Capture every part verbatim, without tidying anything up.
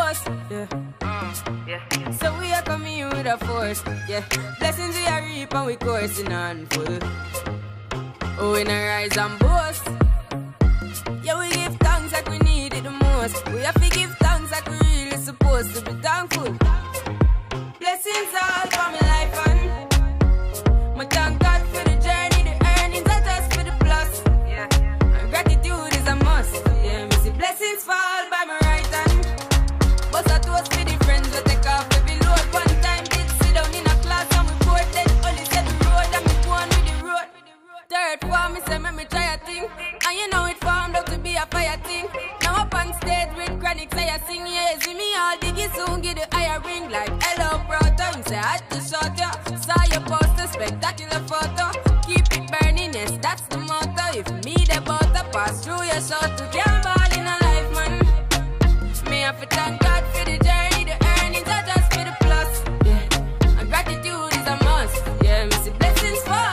toast, yeah. yeah. So we are coming here with a force, yeah. Blessings we are reap and we coursing on full. Oh, we not rise and boast. Yeah, we give thanks like we need it the most. We have to give thanks like we really supposed to be thankful. Blessings all for my life and my thank God for the journey, the earnings are just for the plus. Yeah, and gratitude is a must. Yeah, me see blessings fall by my right hand. But I toast for the friends we take off every load. One time did sit down in a class and we bored then only said the road and me go on with the road. Third form, me say me, me try a thing. And you know it formed up to be a fire thing. Now up on stage with chronic, say I sing, yeah. See me all diggy soon, get the higher ring. Like hello, brother, you say I had to shot ya. Saw your poster, spectacular photo. Keep it burning, yes, that's the motto. If me the butter pass through your shot to get ball in a life, man. Me have to thank God for the journey, the earnings are just for the plus. Yeah, and gratitude is a must. Yeah, me see blessings fall.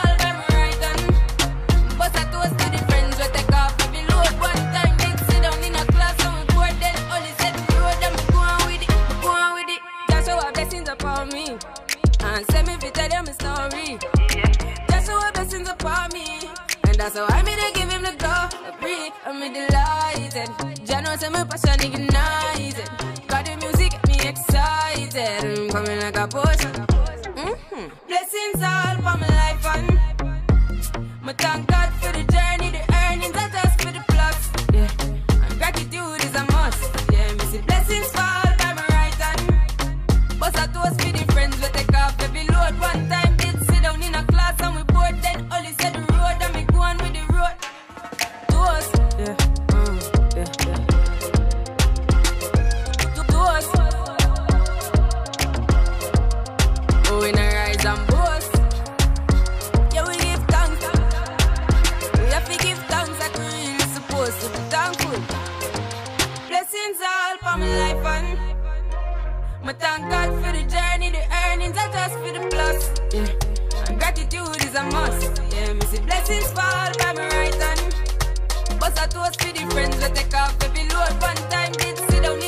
Me and send me to tell them a story. That's how blessings upon me, and that's how I made to give him the glory. I'm delighted. Jah knows my passion ignited. Got the music get me excited. I'm coming like a potion. Mm-hmm. Blessings all for my life and my thank God for the journey, the earnings are just for the plus. Yeah, and gratitude is a must. Yeah, me see blessings fall by my right hand. But I toast for the friends we take off every load. One time did sit down in a class and we bored then only said the road and me go on with the road. Toast, yeah, mm, yeah, yeah. Toast. Oh, we not rise and boast. Yeah, we give thanks. We have to give thanks like we really supposed to be thankful. Blessings all for my life and my thank God for the journey, the earnings are just for the plus. Yeah, and gratitude is a must. Yeah, me see blessings fall by my right hand. But I toast for the friends we take off every load. One time did sit down